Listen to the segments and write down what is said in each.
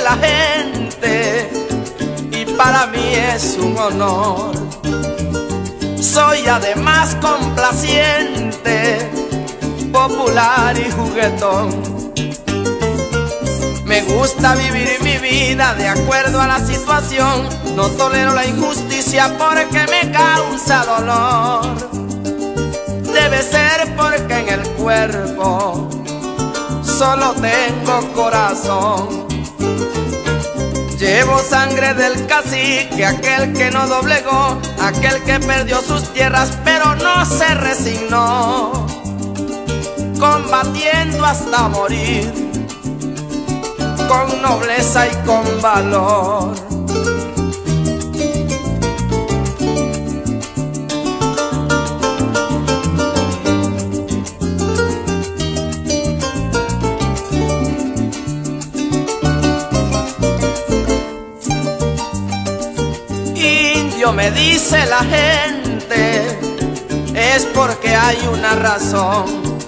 la gente y para mí es un honor. Soy además complaciente, popular y juguetón. Me gusta vivir mi vida de acuerdo a la situación. No tolero la injusticia porque me causa dolor. Debe ser porque en el cuerpo solo tengo corazón. Llevo sangre del cacique, aquel que no doblegó, aquel que perdió sus tierras pero no se resignó, combatiendo hasta morir, con nobleza y con valor. Indio me dice la gente, es porque hay una razón.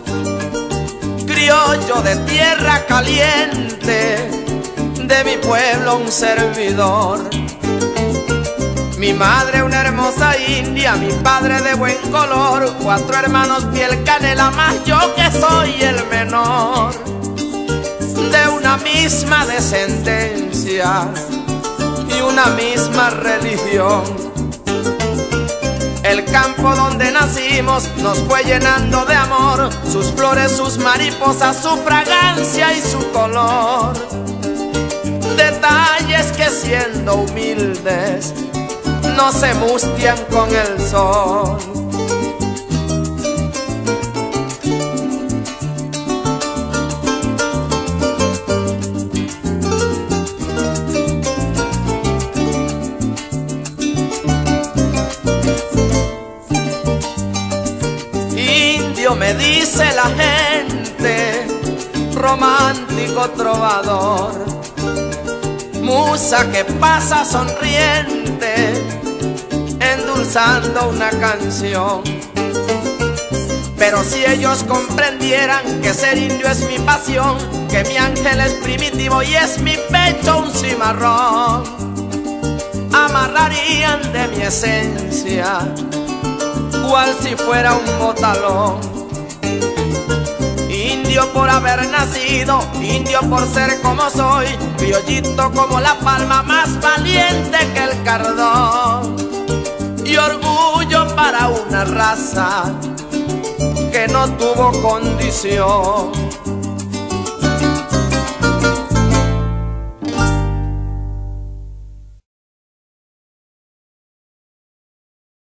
Criollo de tierra caliente, de mi pueblo un servidor. Mi madre una hermosa india, mi padre de buen color, 4 hermanos piel canela, más yo que soy el menor. De una misma descendencia y una misma religión. El campo donde nacimos nos fue llenando de amor, sus flores, sus mariposas, su fragancia y su color. Detalles que siendo humildes no se mustian con el sol. Indio me dice la gente, romántico trovador, musa que pasa sonriente, endulzando una canción. Pero si ellos comprendieran que ser indio es mi pasión, que mi ángel es primitivo y es mi pecho un cimarrón, amarrarían de mi esencia cual si fuera un botalón. Indio por haber nacido, indio por ser como soy, criollito como la palma, más valiente que el cardón. Y orgullo para una raza que no tuvo condición.